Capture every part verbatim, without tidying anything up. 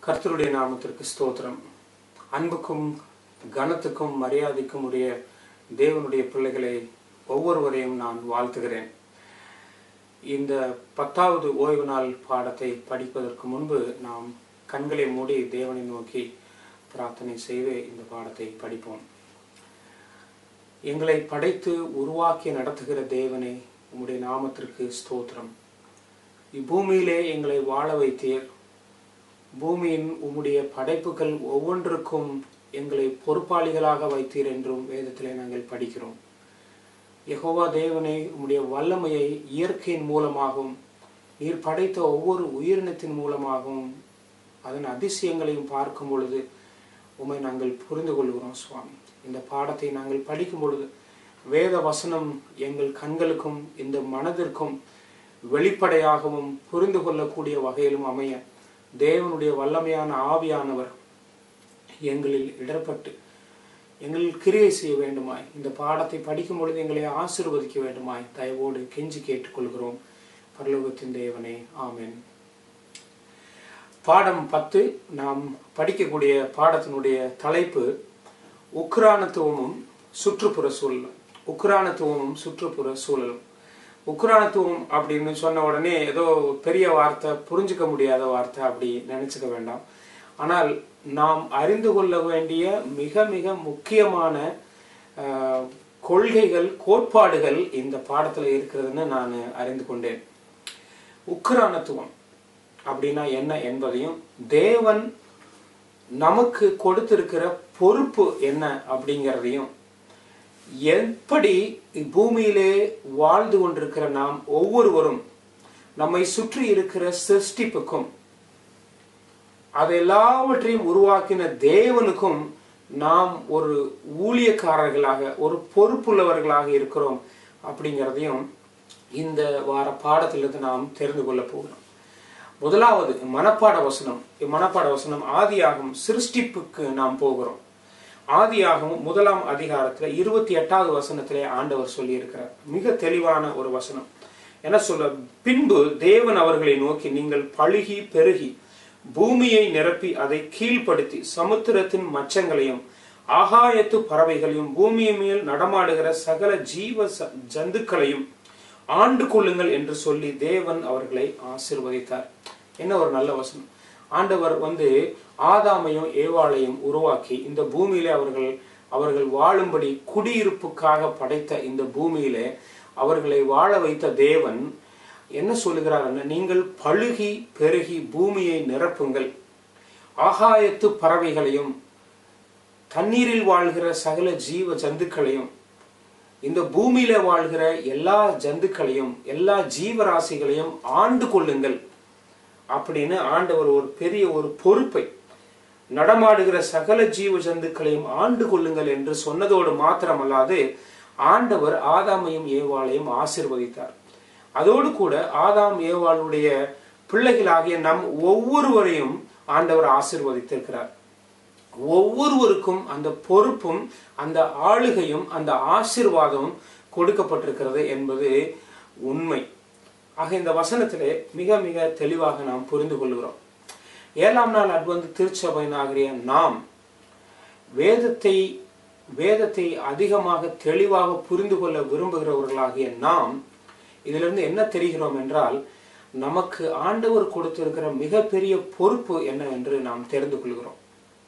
கர்த்தருடைய நாமத்திற்கு ஸ்தோத்திரம். அன்புக்கும் கனத்துக்கும் மரியாதைக்கும் உரிய தேவனுடைய பிள்ளைகளை ஒவ்வொருவரையும் நான் வாழ்த்துகிறேன். இந்த பத்தாவது ஓய்வு நாள் பாடத்தை படிப்பதற்கு முன்பு நாம் கண்களை மூடி தேவனை நோக்கி பிரார்த்தனை செய்து இந்த பாடத்தை படிப்போம். எங்களை படைத்து உருவாக்கி நடத்துகிற தேவனே, உம்முடைய நாமத்திற்கு ஸ்தோத்திரம். இப்பூமியிலே எங்களை வாழ வைத்தீர். பூமியின் உம்முடைய படைப்புகள் ஒவ்வொன்றுக்கும் எங்களை பொறுப்பாளிகளாக வைத்தீர் என்றும் வேதத்திலே நாங்கள் படிக்கிறோம். யெகோவா தேவனே, உம்முடைய வல்லமையை இயற்கையின் மூலமாகவும் நீர் படைத்த ஒவ்வொரு உயிரினத்தின் மூலமாகவும் அதன் அதிசயங்களையும் பார்க்கும் பொழுது உம்மை நாங்கள் புரிந்து கொள்கிறோம் சுவாமி. இந்த பாடத்தை நாங்கள் படிக்கும் பொழுது வேத வசனம் எங்கள் கண்களுக்கும் இந்த மனதிற்கும் வெளிப்படையாகவும் புரிந்து கொள்ளக்கூடிய வகையிலும் அமைய தேவனுடைய வல்லமையான ஆவியானவர் எங்களில் இடர்பட்டு எங்களில் கிரியை செய்ய வேண்டுமாய், இந்த பாடத்தை படிக்கும் பொழுது எங்களை ஆசீர்வதிக்க வேண்டுமாய் தயவோடு கெஞ்சி கேட்டுக்கொள்கிறோம் பரலோகத்தின் தேவனே, ஆமென். பாடம் பத்து நாம் படிக்கக்கூடிய பாடத்தினுடைய தலைப்பு உக்ரானத்துவமும் சுற்றுப்புற சூழலும். உக்ரானத்துவமும் சுற்றுப்புற சூழலும். உக்ரானத்துவம் அப்படின்னு சொன்ன உடனே ஏதோ பெரிய வார்த்தை, புரிஞ்சுக்க முடியாத வார்த்தை அப்படி நினைச்சுக்க வேண்டாம். ஆனால் நாம் அறிந்து கொள்ள வேண்டிய மிக மிக முக்கியமான கொள்கைகள், கோட்பாடுகள் இந்த பாடத்துல இருக்கிறதுன்னு நான் அறிந்து கொண்டேன். உக்ரானத்துவம் அப்படின்னா என்ன என்பதையும், தேவன் நமக்கு கொடுத்திருக்கிற பொறுப்பு என்ன அப்படிங்கிறதையும், எப்படி பூமியிலே வாழ்ந்து கொண்டிருக்கிற நாம் ஒவ்வொருவரும் நம்மை சுற்றி இருக்கிற சிருஷ்டிப்புக்கும் அதெல்லாவற்றையும் உருவாக்கின தேவனுக்கும் நாம் ஒரு ஊழியக்காரர்களாக, ஒரு பொறுப்புள்ளவர்களாக இருக்கிறோம் அப்படிங்கிறதையும் இந்த வார பாடத்திலிருந்து நாம் தெரிந்து கொள்ள போகிறோம். முதலாவது மனப்பாட வசனம். மனப்பாட வசனம் ஆதியாகமம் சிருஷ்டிப்புக்கு நாம் போகிறோம். ஆதியாகமம் முதலாம் அதிகாரத்துல இருபத்தி எட்டாவது வசனத்திலே ஆண்டவர் சொல்லி இருக்கிறார். மிக தெளிவான ஒரு வசனம். என்ன சொல்ல? பின்பு தேவன் அவர்களை நோக்கி, நீங்கள் பழுகி பெருகி பூமியை நிரப்பி அதை கீழ்ப்படுத்தி சமுத்திரத்தின் மச்சங்களையும் ஆகாயத்து பறவைகளையும் பூமியின் மேல் நடமாடுகிற சகல ஜீவ ஜந்துக்களையும் ஆண்டு கொள்ளுங்கள் என்று சொல்லி தேவன் அவர்களை ஆசீர்வதித்தார். என்ன ஒரு நல்ல வசனம். ஆண்டவர் வந்து ஆதாமையும் ஏவாளையும் உருவாக்கி இந்த பூமியிலே அவர்கள் அவர்கள் வாழும்படி குடியிருப்புக்காக படைத்த இந்த பூமியிலே அவர்களை வாழ வைத்த தேவன் என்ன சொல்லுகிறார்? நீங்கள் பழுகி பெருகி பூமியை நிரப்புங்கள், ஆகாயத்து பறவைகளையும் தண்ணீரில் வாழ்கிற சகல ஜீவ ஜந்துக்களையும், இந்த பூமியில வாழ்கிற எல்லா ஜந்துக்களையும் எல்லா ஜீவராசிகளையும் ஆண்டு கொள்ளுங்கள் அப்படின்னு ஆண்டவர் ஒரு பெரிய ஒரு பொறுப்பை, நடமாடுகிற சகல ஜீவ ஜந்துக்களையும் ஆண்டு கொள்ளுங்கள் என்று சொன்னதோடு மாத்திரமல்லாது ஆண்டவர் ஆதாமையும் ஏவாளையும் ஆசீர்வதித்தார். அதோடு கூட ஆதாம் ஏவாளுடைய பிள்ளைகளாகிய நம் ஒவ்வொருவரையும் ஆண்டவர் ஆசீர்வதித்திருக்கிறார். ஒவ்வொருவருக்கும் அந்த பொறுப்பும் அந்த ஆளுகையும் அந்த ஆசீர்வாதமும் கொடுக்கப்பட்டிருக்கிறது என்பது உண்மை. ஆக இந்த வசனத்திலே மிக மிக தெளிவாக நாம் புரிந்து கொள்கிறோம். ஏழாம் நாள் அட்வென்ட் திருச்சபையினாகிய நாம் வேதத்தை வேதத்தை அதிகமாக தெளிவாக புரிந்து கொள்ள விரும்புகிறவர்களாகிய நாம் இதிலிருந்து என்ன தெரிகிறோம் என்றால், நமக்கு ஆண்டவர் கொடுத்திருக்கிற மிகப்பெரிய பொறுப்பு என்ன என்று நாம் தெரிந்து கொள்கிறோம்.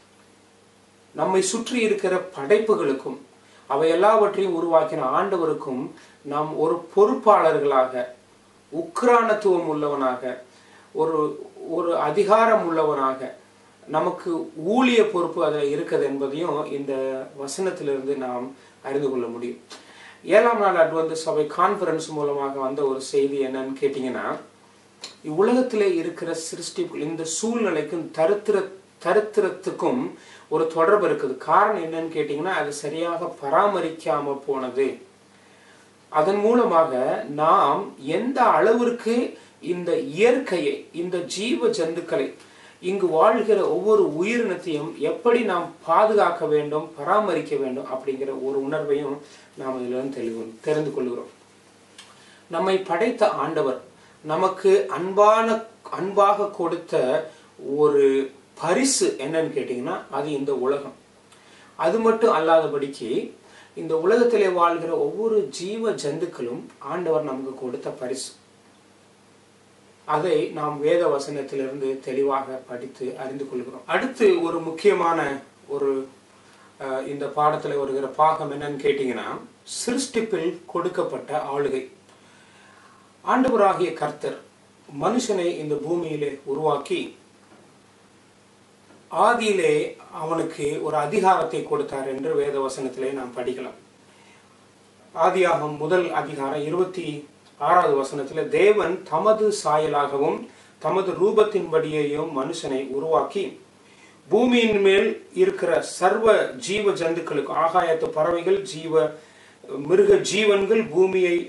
நம்மை சுற்றி இருக்கிற படைப்புகளுக்கும் அவை எல்லாவற்றையும் உருவாக்கின ஆண்டவருக்கும் நாம் ஒரு பொறுப்பாளர்களாக, உக்ரானத்துவம் உள்ளவனாக, ஒரு ஒரு அதிகாரம் உள்ளவனாக, நமக்கு ஊழிய பொறுப்பு அதில் இருக்கிறது என்பதையும் இந்த வசனத்திலிருந்து நாம் அறிந்து கொள்ள முடியும். ஏழாம் நாள் அட்வென்ட் சபை கான்ஃபரன்ஸ் மூலமாக வந்த ஒரு செய்தி என்னன்னு கேட்டீங்கன்னா, இவ்வுலகத்திலே இருக்கிற சிருஷ்டி இந்த சூழ்நிலைக்கும் தரித்திர தரித்திரத்துக்கும் ஒரு தொடர்பு இருக்குது. காரணம் என்னன்னு கேட்டீங்கன்னா, அது சரியாக பராமரிக்காம போனது. அதன் மூலமாக நாம் எந்த அளவிற்கு இந்த இயற்கையை, இந்த ஜீவ ஜந்துக்களை, இங்கு வாழ்கிற ஒவ்வொரு உயிரினத்தையும் எப்படி நாம் பாதுகாக்க வேண்டும், பராமரிக்க வேண்டும் அப்படிங்கிற ஒரு உணர்வையும் நாம் இதிலிருந்து தெளிவு தெரிந்து கொள்கிறோம். நம்மை படைத்த ஆண்டவர் நமக்கு அன்பான அன்பாக கொடுத்த ஒரு பரிசு என்னன்னு கேட்டீங்கன்னா அது இந்த உலகம். அது மட்டும் அல்லாதபடிக்கு இந்த உலகத்திலே வாழ்கிற ஒவ்வொரு ஜீவ ஜந்துக்களும் ஆண்டவர் நமக்கு கொடுத்த பரிசு. அதை நாம் வேத வசனத்திலிருந்து தெளிவாக படித்து அறிந்து கொள்கிறோம். அடுத்து ஒரு முக்கியமான ஒரு இந்த பாடத்தில் வருகிற பாகம் என்னன்னு கேட்டீங்கன்னா சிருஷ்டிப்பில் கொடுக்கப்பட்ட ஆளுகை. ஆண்டவராகிய கர்த்தர் மனுஷனை இந்த பூமியிலே உருவாக்கி ஆதியிலே அவனுக்கு ஒரு அதிகாரத்தை கொடுத்தார் என்று வேத வசனத்திலே நாம் படிக்கலாம். ஆதியாகமம் முதல் அதிகாரம் இருபத்தி ஆறாவது வசனத்துல தேவன் தமது சாயலாகவும் தமது ரூபத்தின்படியையும் மனுஷனை உருவாக்கி பூமியின் மேல் இருக்கிற சர்வ ஜீவ ஜந்துக்களுக்கு, ஆகாயத்து பறவைகள், ஜீவ மிருக ஜீவன்கள், பூமியை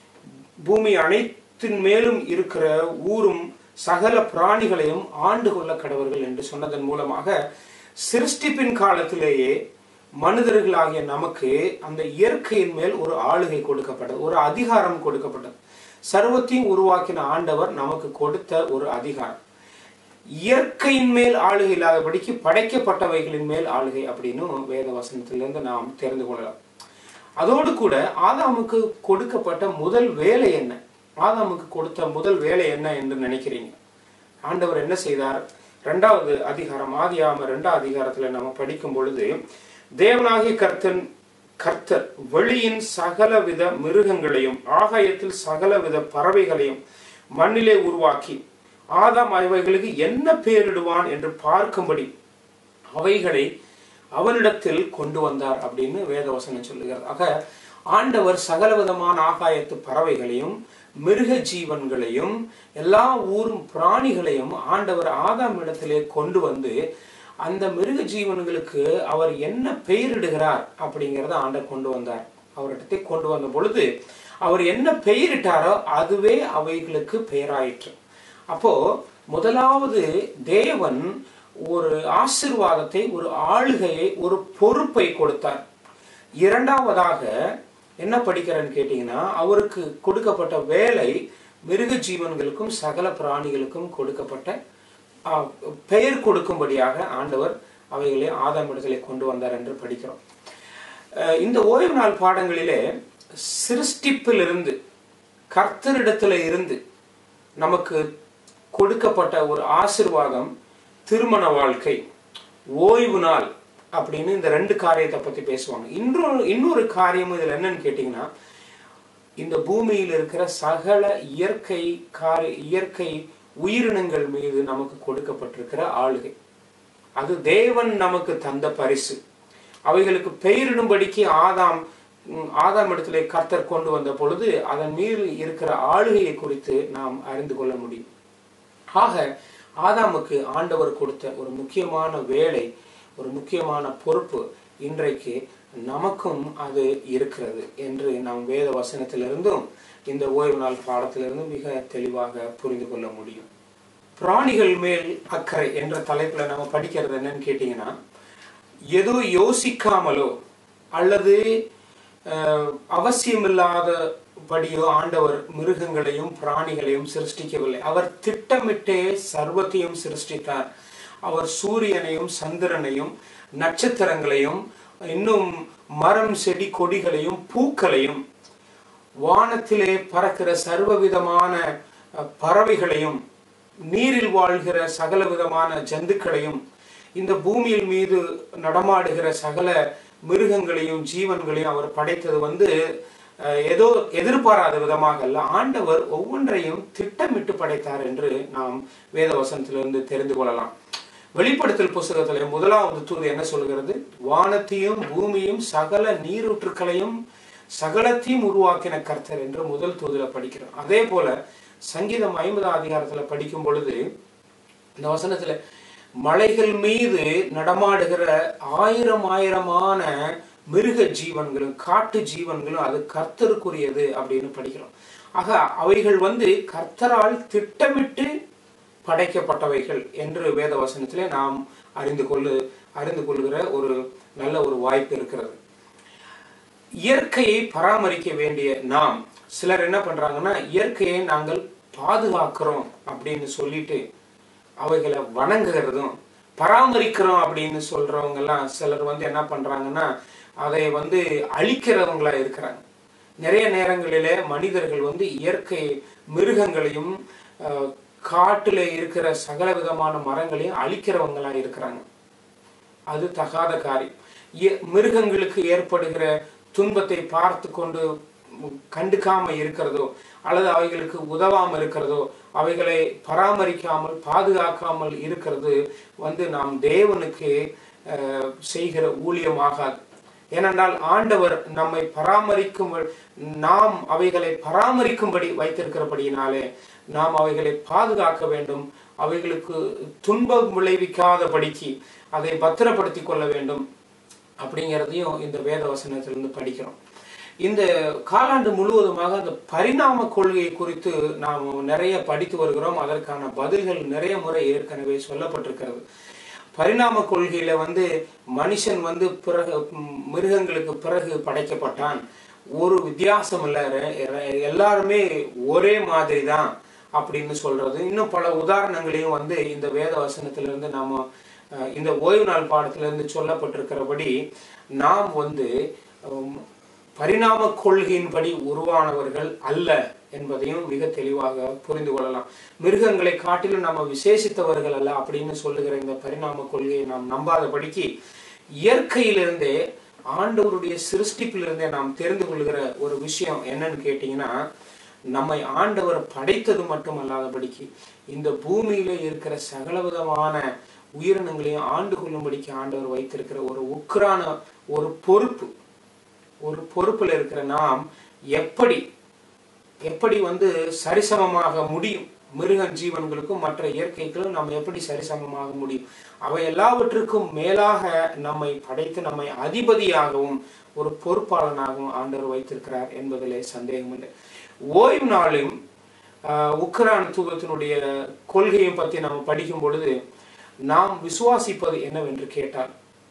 பூமி அனைத்தின் மேலும் இருக்கிற ஊரும் சகல பிராணிகளையும் ஆண்டு கொள்ள கடவர்கள் என்று சொன்னதன் மூலமாக சிருஷ்டிப்பின் காலத்திலேயே மனிதர்களாகிய நமக்கு அந்த இயற்கையின் மேல் ஒரு ஆளுகை கொடுக்கப்பட்டது, ஒரு அதிகாரம் கொடுக்கப்பட்டது. சர்வத்தையும் உருவாக்கின ஆண்டவர் நமக்கு கொடுத்த ஒரு அதிகாரம். இயற்கையின் மேல் ஆளுகை இல்லாதபடிக்கு படைக்கப்பட்டவைகளின் மேல் ஆளுகை அப்படின்னு வேத வசனத்திலிருந்து நாம் தெரிந்து கொள்ளலாம். அதோடு கூட ஆதாமுக்கு கொடுக்கப்பட்ட முதல் வேலை என்ன? ஆதாமுக்கு கொடுத்த முதல் வேலை என்ன என்று நினைக்கிறீங்க? ஆண்டவர் என்ன செய்தார்? இரண்டாவது அதிகாரம் ஆதியாகமம் இரண்டாவது அதிகாரத்துல நம்ம படிக்கும் பொழுது தேவனாகிய கர்த்தன் கர்த்தர் வெளியின் சகலவித மிருகங்களையும் ஆகாயத்தில் சகலவித பறவைகளையும் மண்ணிலே உருவாக்கி ஆதாம் அவைகளுக்கு என்ன பெயரிடுவான் என்று பார்க்கும்படி அவைகளை அவனிடத்தில் கொண்டு வந்தார் அப்படின்னு வேதவசனம் சொல்லுகிறது. ஆக ஆண்டவர் சகலவிதமான ஆகாயத்து பறவைகளையும் மிருக ஜீவன்களையும் எல்லா ஊரும் பிராணிகளையும் ஆண்டவர் ஆதாம் இடத்திலே கொண்டு வந்து அந்த மிருக ஜீவன்களுக்கு அவர் என்ன பெயரிடுகிறார் அப்படிங்கிறத ஆண்டவர் கொண்டு வந்தார். அவரிடத்தை கொண்டு வந்த பொழுது அவர் என்ன பெயரிட்டாரோ அதுவே அவைகளுக்கு பெயராயிற்று. அப்போ முதலாவது தேவன் ஒரு ஆசீர்வாதத்தை, ஒரு ஆளுகையை, ஒரு பொறுப்பை கொடுத்தார். இரண்டாவதாக என்ன படிக்கிறேன்னு கேட்டீங்கன்னா அவருக்கு கொடுக்கப்பட்ட வேலை மிருக ஜீவன்களுக்கும் சகல பிராணிகளுக்கும் கொடுக்கப்பட்ட பெயர் கொடுக்கும்படியாக ஆண்டவர் அவைகளை ஆதாம் இடத்திலே கொண்டு வந்தார் என்று படிக்கிறோம். இந்த ஓய்வு நாள் பாடங்களிலே சிருஷ்டிப்பிலிருந்து கர்த்தரிடத்துல இருந்து நமக்கு கொடுக்கப்பட்ட ஒரு ஆசீர்வாதம் திருமண வாழ்க்கை, ஓய்வு நாள் அப்படின்னு இந்த ரெண்டு காரியத்தை பத்தி பேசுவாங்க. இன்னொரு இன்னொரு காரியம் இதுல என்னன்னு கேட்டீங்கன்னா இந்த பூமியில் இருக்கிற சகல இயற்கை காரி இயற்கை உயிரினங்கள் மீது நமக்கு கொடுக்கப்பட்டிருக்கிற ஆளுகை. அது தேவன் நமக்கு தந்த பரிசு. அவைகளுக்கு பெயரிடும்படிக்கு ஆதாம் ஆதாம் இடத்திலே கர்த்தர் கொண்டு வந்த பொழுது அதன் மீது இருக்கிற ஆளுகையை குறித்து நாம் அறிந்து கொள்ள முடியும். ஆக ஆதாமுக்கு ஆண்டவர் கொடுத்த ஒரு முக்கியமான வேலை, ஒரு முக்கியமான பொறுப்பு இன்றைக்கு நமக்கும் அது இருக்கிறது என்று நாம் வேத வசனத்திலிருந்தும் இந்த ஓய்வு நாள் பாடத்திலிருந்தும் மிக தெளிவாக புரிந்து கொள்ள முடியும். பிராணிகள் மேல் அக்கறை என்ற தலைப்புல நம்ம படிக்கிறது என்னன்னு கேட்டீங்கன்னா ஏதோ யோசிக்காமலோ அல்லது அவசியமில்லாதபடியோ ஆண்டவர் மிருகங்களையும் பிராணிகளையும் சிருஷ்டிக்கவில்லை. அவர் திட்டமிட்டே சர்வத்தையும் சிருஷ்டித்தார். அவர் சூரியனையும் சந்திரனையும் நட்சத்திரங்களையும் இன்னும் மரம் செடி கொடிகளையும் பூக்களையும் வானத்திலே பறக்கிற சர்வவிதமான பறவைகளையும் நீரில் வாழ்கிற சகல விதமான ஜந்துக்களையும் இந்த பூமியில் மீது நடமாடுகிற சகல மிருகங்களையும் ஜீவன்களையும் அவர் படைத்தது வந்து ஏதோ எதிர்பாராத விதமாக அல்ல. ஆண்டவர் ஒவ்வொன்றையும் திட்டமிட்டு படைத்தார் என்று நாம் வேத வசனத்திலிருந்து தெரிந்து கொள்ளலாம். வெளிப்படுத்தல் புஸ்தகத்திலே முதலாவது தூது என்ன சொல்கிறது? வானத்தையும் பூமியும் சகல நீரூற்றுக்களையும் சகலத்தையும் உருவாக்கின கர்த்தர் என்று முதல் தூதுல படிக்கிறோம். அதே போல சங்கீதம் ஐம்பதாம் அதிகாரத்துல படிக்கும் பொழுது இந்த வசனத்துல மலைகள் மீது நடமாடுகிற ஆயிரம் ஆயிரமான மிருக ஜீவன்களும் காட்டு ஜீவன்களும் அது கர்த்தருக்குரியது அப்படின்னு படிக்கிறோம். ஆக அவைகள் வந்து கர்த்தரால் திட்டமிட்டு படைக்கப்பட்டவைகள் என்று வேத வசனத்திலே நாம் அறிந்து கொள்ளு அறிந்து கொள்கிற ஒரு நல்ல ஒரு வாய்ப்பு இருக்கிறது. இயற்கையை பராமரிக்க வேண்டிய நாம் சிலர் என்ன பண்றாங்கன்னா இயற்கையை நாங்கள் பாதுகாக்கிறோம் அப்படின்னு சொல்லிட்டு அவைகளை வணங்குகிறதும் பராமரிக்கிறோம் அப்படின்னு சொல்றவங்க எல்லாம் சிலர் வந்து என்ன பண்றாங்கன்னா அதை வந்து அழிக்கிறவங்களா இருக்கிறாங்க. நிறைய நேரங்களிலே மனிதர்கள் வந்து இயற்கை மிருகங்களையும் காட்டுல இருக்கிற சகல விதமான மரங்களையும் அழிக்கிறவங்களா இருக்கிறாங்க. அது தகாத காரியம். மிருகங்களுக்கு ஏற்படுகிற துன்பத்தை பார்த்து கொண்டு கண்டுக்காம இருக்கிறதோ அல்லது அவைகளுக்கு உதவாம இருக்கிறதோ அவைகளை பராமரிக்காமல் பாதுகாக்காமல் இருக்கிறது வந்து நாம் தேவனுக்கு செய்கிற ஊழியமாகாது. ஏனென்றால் ஆண்டவர் நம்மை பராமரிக்கும், நாம் அவைகளை பராமரிக்கும்படி வைத்திருக்கிறபடியினாலே நாம் அவைகளை பாதுகாக்க வேண்டும். அவைகளுக்கு துன்பம் விளைவிக்காதபடிக்கு அதை பத்திரப்படுத்தி கொள்ள வேண்டும் அப்படிங்கிறதையும் இந்த வேத வசனத்திலிருந்து படிக்கிறோம். இந்த காலாண்டு முழுவதுமாக அந்த பரிணாம கொள்கையை குறித்து நாம் நிறைய படித்து வருகிறோம். அதற்கான பதில்கள் நிறைய முறை ஏற்கனவே சொல்லப்பட்டிருக்கிறது. பரிணாம கொள்கையில வந்து மனுஷன் வந்து பிறகு மிருகங்களுக்கு பிறகு படைக்கப்பட்டான், ஒரு வித்தியாசம் இல்லை, எல்லாருமே ஒரே மாதிரி தான் அப்படின்னு சொல்றது. இன்னும் பல உதாரணங்களையும் வந்து இந்த வேத வசனத்திலிருந்து நாம இந்த ஓய்வு நாள் பாடத்திலிருந்து சொல்லப்பட்டிருக்கிறபடி நாம் வந்து பரிணாம கொள்கையின்படி உருவானவர்கள் அல்ல என்பதையும் மிக தெளிவாக புரிந்து கொள்ளலாம். மிருகங்களை காட்டிலும் நம்ம விசேஷித்தவர்கள் அல்ல அப்படின்னு சொல்லுகிற இந்த பரிணாம கொள்கையை நாம் நம்பாதபடிக்கு இயற்கையிலிருந்தே ஆண்டவருடைய சிருஷ்டிப்பிலிருந்தே நாம் தெரிந்து கொள்கிற ஒரு விஷயம் என்னன்னு கேட்டீங்கன்னா, நம்மை ஆண்டவர் படைத்தது மட்டும் அல்லாதபடிக்கு இந்த பூமியில இருக்கிற சகலவிதமான உயிரினங்களையும் ஆண்டு கொள்ளும்படிக்கு ஆண்டவர் வைத்திருக்கிற ஒரு உக்கிரான ஒரு பொறுப்பு, ஒரு பொறுப்புல இருக்கிற நாம் எப்படி எப்படி வந்து சரிசமமாக முடியும், மிருக ஜீவன்களுக்கும் மற்ற இயற்கைகளும் நம்ம எப்படி சரிசமமாக முடியும்? அவை எல்லாவற்றுக்கும் மேலாக நம்மை படைத்து நம்மை அதிபதியாகவும் ஒரு பொறுப்பாளனாகவும் ஆண்டவர் வைத்திருக்கிறார் என்பதிலே சந்தேகம் இல்லை. ஓய்வு நாளும் உக்கிரான தூதத்தினுடைய கொள்கையை பற்றி நம்ம படிக்கும் பொழுது நாம் விசுவாசிப்பது என்னவென்று கேட்டால்,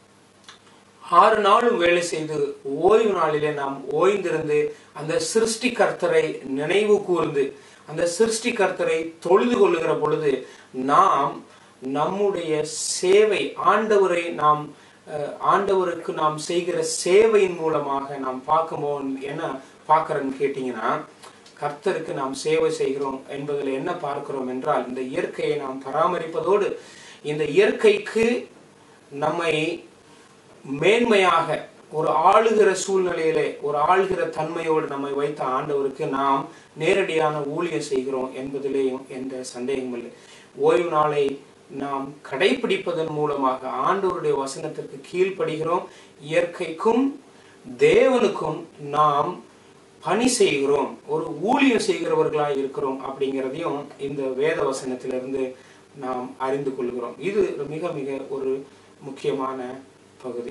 ஆறு நாளும் வேலை செய்து ஓய்வு நாளிலே நாம் ஓய்ந்திருந்து அந்த சிருஷ்டி கர்த்தரை நினைவு கூர்ந்து அந்த சிருஷ்டி கர்த்தரை தொழுது கொள்ளுகிற பொழுது நாம் நம்முடைய சேவை ஆண்டவரை நாம் ஆண்டவருக்கு நாம் செய்கிற சேவையின் மூலமாக நாம் பார்க்கும்போது என்ன பார்க்கிறோன்னு கேட்டீங்கன்னா, கர்த்தருக்கு நாம் சேவை செய்கிறோம் என்பதில் என்ன பார்க்கிறோம் என்றால், இந்த இயற்கையை நாம் பராமரிப்பதோடு இந்த இயற்கைக்கு நம்மை மேன்மையாக ஒரு ஆளுகிற சூழ்நிலையிலே ஒரு ஆளுகிற தன்மையோடு நம்மை வைத்த ஆண்டவருக்கு நாம் நேரடியான ஊழியம் செய்கிறோம் என்பதிலேயும் எந்த சந்தேகம் இல்லை. ஓய்வு நாளை நாம் கடைபிடிப்பதன் மூலமாக ஆண்டவருடைய வசனத்திற்கு கீழ்ப்படுகிறோம், இயற்கைக்கும் தேவனுக்கும் நாம் பணி செய்கிறோம், ஒரு ஊழியம் செய்கிறவர்களாய் இருக்கிறோம் அப்படிங்கிறதையும் இந்த வேத வசனத்திலிருந்து நாம் அறிந்து கொள்கிறோம். இது மிக மிக ஒரு முக்கியமான பகுதி.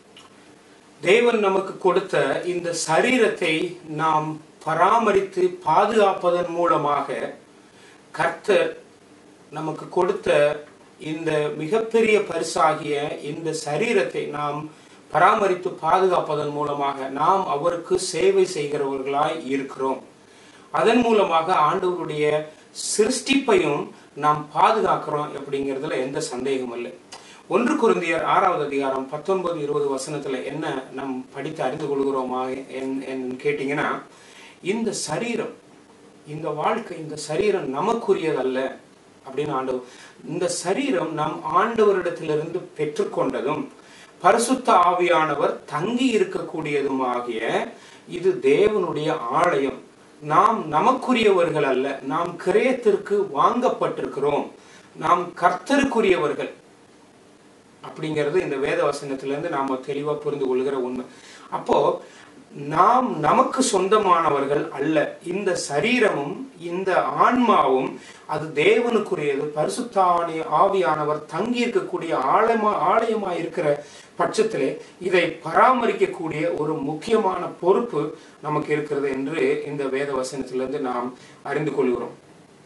தேவன் நமக்கு கொடுத்த இந்த சரீரத்தை நாம் பராமரித்து பாதுகாப்பதன் மூலமாக கர்த்தர் நமக்கு கொடுத்த இந்த மிகப்பெரிய பரிசாகிய இந்த சரீரத்தை நாம் பராமரித்து பாதுகாப்பதன் மூலமாக நாம் அவருக்கு சேவை செய்கிறவர்களாய் இருக்கிறோம். அதன் மூலமாக ஆண்டவருடைய சிருஷ்டிப்பையும் நாம் பாதுகாக்கிறோம் அப்படிங்கிறதுல எந்த சந்தேகமும் இல்லை. ஒன்று கொரிந்தியர் ஆறாவது அதிகாரம் பத்தொன்பது இருபது வசனத்துல என்ன நாம் படித்து அறிந்து கொள்கிறோமா என் கேட்டீங்கன்னா, இந்த சரீரம், இந்த வாழ்க்கை, இந்த சரீரம் நமக்குரியதல்ல அப்படின்னு ஆண்டவர், இந்த சரீரம் நம் ஆண்டவரிடத்திலிருந்து பெற்றுக்கொண்டதும் பரிசுத்த ஆவியானவர் தங்கி இருக்கக்கூடியதுமாகிய இது தேவனுடைய ஆலயம், நாம் நமக்குரியவர்கள் அல்ல, நாம் கிரயத்திற்கு வாங்கப்பட்டிருக்கிறோம், நாம் கர்த்தருக்குரியவர்கள் அப்படிங்கிறது இந்த வேத வசனத்திலிருந்து நாம தெளிவா புரிந்து கொள்கிற உண்மை. அப்போ நாம் நமக்கு சொந்தமானவர்கள் அல்ல. இந்த சரீரமும் இந்த ஆன்மாவும் அது தேவனுக்குரியது. பரிசுத்த ஆவியானவர் தங்கி இருக்கக்கூடிய ஆழமா ஆலயமா இருக்கிற பட்சத்திலே இதை பராமரிக்கக்கூடிய ஒரு முக்கியமான பொறுப்பு நமக்கு இருக்கிறது என்று இந்த வேத வசனத்திலிருந்து நாம் அறிந்து கொள்கிறோம்.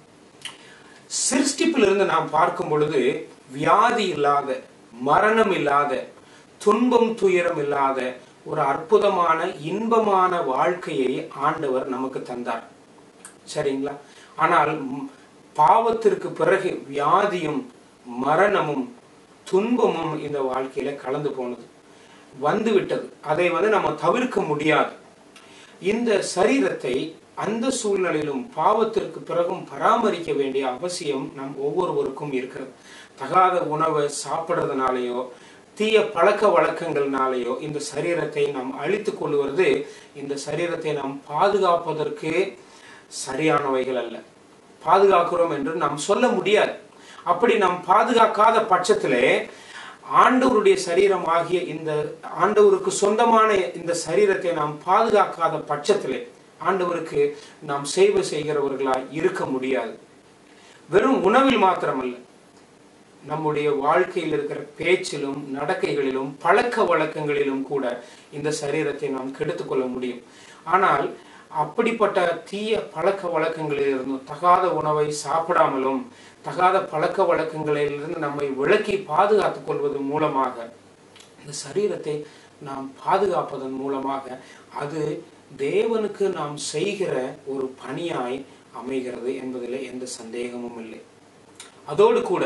சிருஷ்டிப்பிலிருந்து நாம் பார்க்கும் பொழுது வியாதி இல்லாத, மரணம் இல்லாத, துன்பம் துயரம் இல்லாத ஒரு அற்புதமான இன்பமான வாழ்க்கையை ஆண்டவர் நமக்கு தந்தார். சரிங்களா? ஆனால் பாவத்திற்கு பிறகு வியாதியும் மரணமும் துன்பமும் இந்த வாழ்க்கையில கலந்து போனது, வந்து விட்டது. அதை வந்து நம்ம தவிர்க்க முடியாது. இந்த சரீரத்தை அந்த சூழ்நிலையிலும் பாவத்திற்கு பிறகும் பராமரிக்க வேண்டிய அவசியம் நம் ஒவ்வொருவருக்கும் இருக்கிறது. தகாத உணவை சாப்பிட்றதுனாலேயோ தீய பழக்க வழக்கங்கள்னாலேயோ இந்த சரீரத்தை நாம் அழித்து கொள்வது இந்த சரீரத்தை நாம் பாதுகாப்பதற்கு சரியானவைகள் அல்ல. பாதுகாக்கிறோம் என்று நாம் சொல்ல முடியாது. அப்படி நாம் பாதுகாக்காத பட்சத்திலே ஆண்டவருடைய சரீரம் ஆகிய இந்த ஆண்டவருக்கு சொந்தமான இந்த சரீரத்தை நாம் பாதுகாக்காத பட்சத்திலே ஆண்டவருக்கு நாம் சேவை செய்கிறவர்களாய் இருக்க முடியாது. வெறும் உணவில் மாத்திரமல்ல, நம்முடைய வாழ்க்கையில் இருக்கிற பேச்சிலும் நடக்கைகளிலும் பழக்க வழக்கங்களிலும் கூட இந்த சரீரத்தை நாம் கெடுத்துக்கொள்ள முடியும். ஆனால் அப்படிப்பட்ட தீய பழக்க வழக்கங்களிலிருந்தும் தகாத உணவை சாப்பிடாமலும் தகாத பழக்க வழக்கங்களிலிருந்து நம்மை விலக்கி பாதுகாத்துக் கொள்வதன் மூலமாக இந்த சரீரத்தை நாம் பாதுகாப்பதன் மூலமாக அது தேவனுக்கு நாம் செய்கிற ஒரு பணியாய் அமைகிறது என்பதில் எந்த சந்தேகமும் இல்லை. அதோடு கூட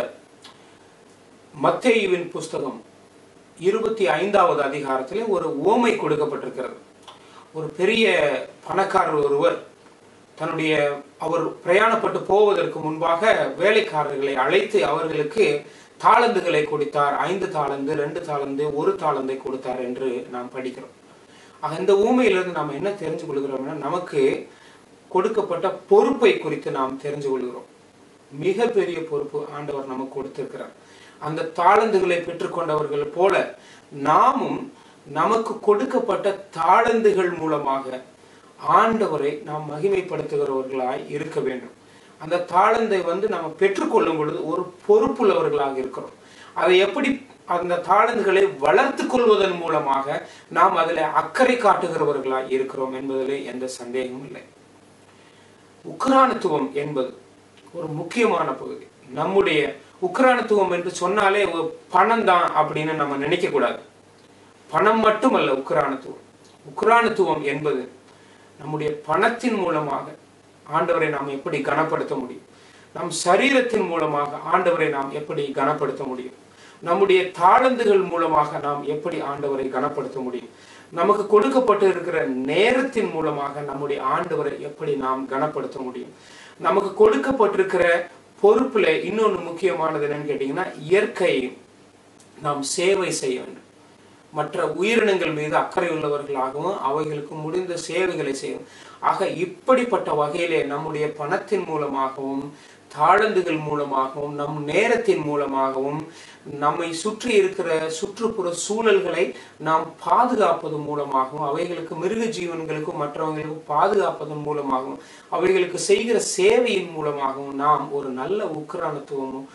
மத்தேயுவின் புஸ்தகம் இருபத்தி ஐந்தாவது அதிகாரத்திலே ஒரு உவமை கொடுக்கப்பட்டிருக்கிறது. ஒரு பெரிய பணக்காரர் ஒருவர் தன்னுடைய அவர் பிரயாணப்பட்டு போவதற்கு முன்பாக வேலைக்காரர்களை அழைத்து அவர்களுக்கு தாளந்துகளை கொடுத்தார். ஐந்து தாளந்து, ரெண்டு தாளந்து, ஒரு தாளந்தை கொடுத்தார் என்று நாம் படிக்கிறோம். ஆக இந்த ஊமையிலிருந்து நாம் என்ன தெரிஞ்சு கொள்கிறோம்னா, நமக்கு கொடுக்கப்பட்ட பொறுப்பை குறித்து நாம் தெரிஞ்சு கொள்கிறோம். மிக பெரிய பொறுப்பு ஆண்டவர் நமக்கு கொடுத்திருக்கிறார். அந்த தாளந்துகளை பெற்றுக்கொண்டவர்கள் போல நாமும் நமக்கு கொடுக்கப்பட்ட தாளந்துகள் மூலமாக ஆண்டவரை நாம் மகிமைப்படுத்துகிறவர்களாய் இருக்க வேண்டும். அந்த தாளந்தை வந்து நாம் பெற்றுக்கொள்ளும் பொழுது ஒரு பொறுப்புள்ளவர்களாக இருக்கிறோம். அதை எப்படி அந்த தாளந்துகளை வளர்த்து கொள்வதன் மூலமாக நாம் அதில் அக்கறை காட்டுகிறவர்களாய் இருக்கிறோம் என்பதிலே எந்த சந்தேகமும் இல்லை. உக்ரானத்துவம் என்பது ஒரு முக்கியமான பகுதி. நம்முடைய உக்ரானத்துவம் என்று சொன்னாலே ஒரு பணம் தான் அப்படின்னு நம்ம நினைக்க கூடாது. பணம் மட்டுமல்ல உக்ரானத்துவம். உக்ரானத்துவம் என்பது நம்முடைய பணத்தின் மூலமாக ஆண்டவரை நாம் எப்படி கனப்படுத்த முடியும், நம் சரீரத்தின் மூலமாக ஆண்டவரை நாம் எப்படி கனப்படுத்த முடியும், நம்முடைய தாளந்துகள் மூலமாக நாம் எப்படி ஆண்டவரை கனப்படுத்த முடியும், நமக்கு கொடுக்கப்பட்டு இருக்கிற நேரத்தின் மூலமாக நம்முடைய ஆண்டவரை எப்படி நாம் கனப்படுத்த முடியும், நமக்கு கொடுக்கப்பட்டிருக்கிற பொறுப்புல இன்னொன்று முக்கியமானது என்னன்னு கேட்டீங்கன்னா, இயற்கை நாம் சேவை செய்ய வேண்டும். மற்ற உயிரினங்கள் மீது அக்கறை உள்ளவர்களாகவும் அவைகளுக்கு முடிந்த சேவைகளை செய்யும். ஆக இப்படிப்பட்ட வகையிலே நம்முடைய பணத்தின் மூலமாகவும் தாளந்துகள் மூலமாகவும் நம் நேரத்தின் மூலமாகவும் நம்மை சுற்றி இருக்கிற சுற்றுப்புற சூழல்களை நாம் பாதுகாப்பது மூலமாகவும் அவைகளுக்கு மிருக ஜீவன்களுக்கும் மற்றவங்களுக்கும் பாதுகாப்பதன் மூலமாகவும் அவைகளுக்கு செய்கிற சேவையின் மூலமாகவும் நாம் ஒரு நல்ல உக்ரானத்துவமும்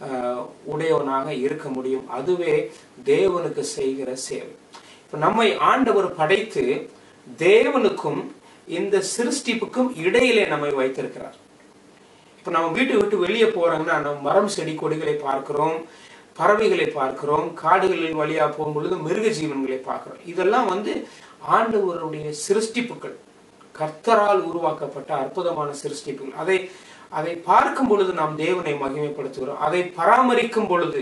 உடையவனாக இருக்க முடியும். அதுவே தேவனுக்கு செய்கிற சேவை. இப்ப நம்மை ஆண்டவர் படைத்து தேவனுக்கும் இந்த சிருஷ்டிப்புக்கும் இடையிலே நம்மை வைத்திருக்கிறார். இப்ப நம்ம வீட்டை விட்டு வெளியே போறோம்னா நம்ம மரம் செடி கொடிகளை பார்க்கிறோம், பறவைகளை பார்க்கிறோம், காடுகளின் வழியா போகும்பொழுது மிருக ஜீவன்களை பார்க்கிறோம். இதெல்லாம் வந்து ஆண்டவருடைய சிருஷ்டிப்புகள், கர்த்தரால் உருவாக்கப்பட்ட அற்புதமான சிருஷ்டிப்புகள். அதை அதை பார்க்கும் பொழுது நாம் தேவனை மகிமைப்படுத்துகிறோம். அதை பராமரிக்கும் பொழுது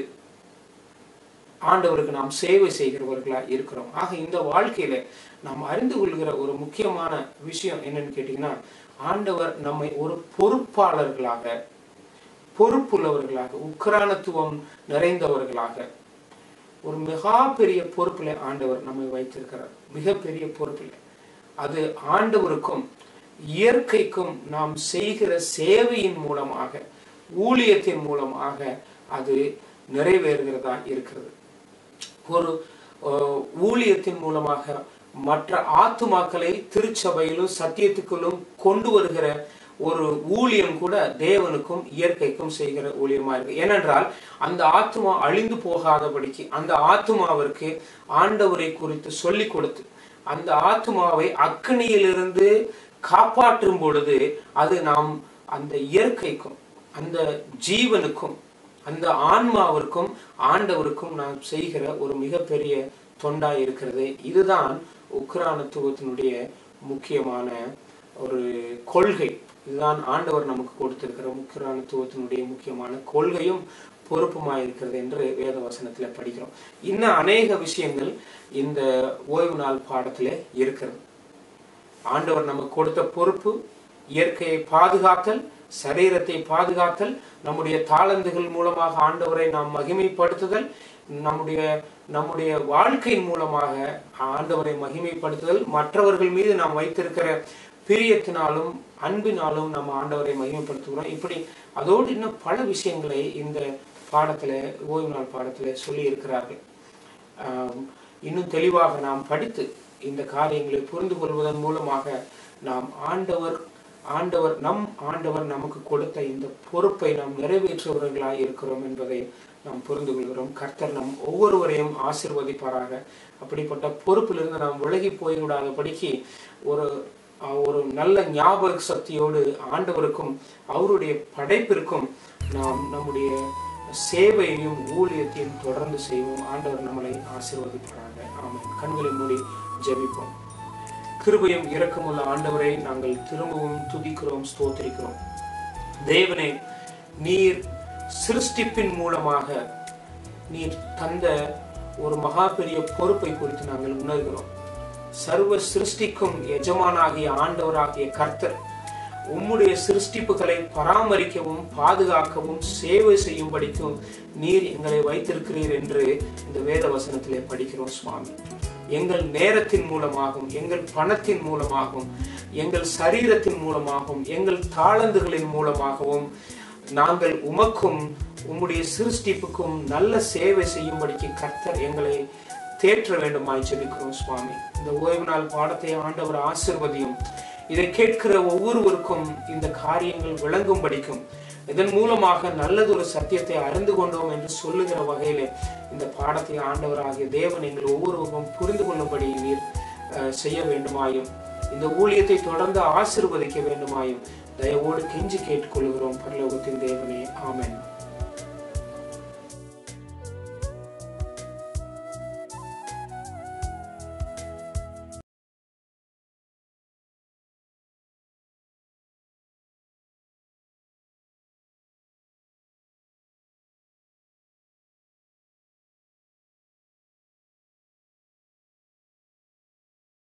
ஆண்டவருக்கு நாம் சேவை செய்கிறவர்களா இருக்கிறோம். ஆக இந்த வாழ்க்கையில நாம் அறிந்து கொள்கிற ஒரு முக்கியமான விஷயம் என்னன்னு கேட்டீங்கன்னா, ஆண்டவர் நம்மை ஒரு பொறுப்பாளர்களாக, பொறுப்புள்ளவர்களாக, உக்ரானத்துவம் நிறைந்தவர்களாக ஒரு மிக பெரிய பொறுப்புல ஆண்டவர் நம்மை வைத்திருக்கிறார். மிகப்பெரிய பொறுப்புல அது ஆண்டவருக்கும் இயற்கைக்கும் நாம் செய்கிற சேவையின் மூலமாக, ஊழியத்தின் மூலமாக அது நிறைவேறுகிறதா இருக்கிறது. ஒரு ஊழியத்தின் மூலமாக மற்ற ஆத்துமாக்களை திருச்சபையிலும் சத்தியத்துக்குள்ளும் கொண்டு வருகிற ஒரு ஊழியம் கூட தேவனுக்கும் இயற்கைக்கும் செய்கிற ஊழியமா இருக்கு. ஏனென்றால் அந்த ஆத்துமா அழிந்து போகாதபடிக்கு அந்த ஆத்துமாவிற்கு ஆண்டவரை குறித்து சொல்லி கொடுத்து அந்த ஆத்துமாவை அக்னியிலிருந்து காப்பாற்றும் பொழுது அது நாம் அந்த இயற்கைக்கும் அந்த ஜீவனுக்கும் அந்த ஆன்மாவிற்கும் ஆண்டவருக்கும் நாம் செய்கிற ஒரு மிகப்பெரிய தொண்டாய் இருக்கிறது. இதுதான் உக்ரானத்துவத்தினுடைய முக்கியமான ஒரு கொள்கை. இதுதான் ஆண்டவர் நமக்கு கொடுத்திருக்கிற உக்ரானத்துவத்தினுடைய முக்கியமான கொள்கையும் பொறுப்புமாய் இருக்கிறது என்று வேத வசனத்துல படிக்கிறோம். இன்னும் அநேக விஷயங்கள் இந்த ஓய்வு நாள் பாடத்திலே இருக்கிறது. ஆண்டவர் நமக்கு கொடுத்த பொறுப்பு இயற்கையை பாதுகாத்தல், சரீரத்தை பாதுகாத்தல், நம்முடைய தாளந்துகள் மூலமாக ஆண்டவரை நாம் மகிமைப்படுத்துதல், நம்முடைய நம்முடைய வாழ்க்கையின் மூலமாக ஆண்டவரை மகிமைப்படுத்துதல், மற்றவர்கள் மீது நாம் வைத்திருக்கிற பிரியத்தினாலும் அன்பினாலும் நம்ம ஆண்டவரை மகிமைப்படுத்துகிறோம். இப்படி அதோடு இன்னும் பல விஷயங்களை இந்த பாடத்துல ஓய்வு நாள் பாடத்துல சொல்லி இருக்கிறார்கள். ஆஹ் இன்னும் தெளிவாக நாம் படித்து இந்த காரியங்களை புரிந்து கொள்வதன் மூலமாக நாம் ஆண்டவர் ஆண்டவர் நம் ஆண்டவர் நமக்கு கொடுத்த இந்த பொறுப்பை நாம் நிறைவேற்றுபவர்களாய் இருக்கிறோம் என்பதை நாம் புரிந்து கொள்கிறோம். கர்த்தர் நம் ஒவ்வொருவரையும் ஆசீர்வதிப்பாராக. அப்படிப்பட்ட பொறுப்பிலிருந்து நாம் விலகி போய்விடாதபடிக்கு ஒரு ஒரு நல்ல ஞாபக சக்தியோடு ஆண்டவருக்கும் அவருடைய படைப்பிற்கும் நாம் நம்முடைய சேவையையும் ஊழியத்தையும் தொடர்ந்து செய்வோம். ஆண்டவர் நம்மளை ஆசீர்வதிப்பாராக. ஆமென். கண்களை மூடி ஜெபிப்போம். கிருபையும் இரக்கமுள்ள ஆண்டவரை நாங்கள் திரும்பவும் துதிக்கிறோம், ஸ்தோத்திரிக்கிறோம். தேவனே, நீர் சிருஷ்டிப்பின் மூலமாக நீர் தந்த ஒரு மகா பெரிய பொறுப்பை குறித்து நாங்கள் உணர்கிறோம். சர்வ சிருஷ்டிக்கும் எஜமானாகிய ஆண்டவராகிய கர்த்தர் உம்முடைய சிருஷ்டிப்புகளை பராமரிக்கவும் பாதுகாக்கவும் சேவை செய்யும்படிக்கும் நீர் எங்களை வைத்திருக்கிறீர் என்று இந்த வேத வசனத்திலே படிக்கிறோம். சுவாமி, எங்கள் நேரத்தின் மூலமாகவும், எங்கள் பணத்தின் மூலமாகவும், எங்கள் சரீரத்தின் மூலமாகவும், எங்கள் தாளந்துகளின் மூலமாகவும் நாங்கள் உமக்கும் உம்முடைய சிருஷ்டிப்புக்கும் நல்ல சேவை செய்யும்படிக்கு கர்த்தர் எங்களை தேற்ற வேண்டுமாய் ஜெபிக்கிறோம். சுவாமி, இந்த ஓய்வு நாள் பாடத்தை ஆண்டவர் ஆசீர்வதியும். இதை கேட்கிற ஒவ்வொருவருக்கும் இந்த காரியங்கள் விளங்கும்படிக்கும், இதன் மூலமாக நல்லதொரு சத்தியத்தை அறிந்து கொண்டோம் என்று சொல்லுகிற வகையிலே இந்த பாடத்தை ஆண்டவராகிய தேவன் எங்கள் ஒவ்வொருவருக்கும் புரிந்து கொள்ளும்படி நீர் செய்ய வேண்டுமாயும், இந்த ஊழியத்தை தொடர்ந்து ஆசீர்வதிக்க வேண்டுமாயும் தயவோடு கெஞ்சி கேட்டுக்கொள்கிறோம். பரலோகத்தின் தேவனே, ஆமென்.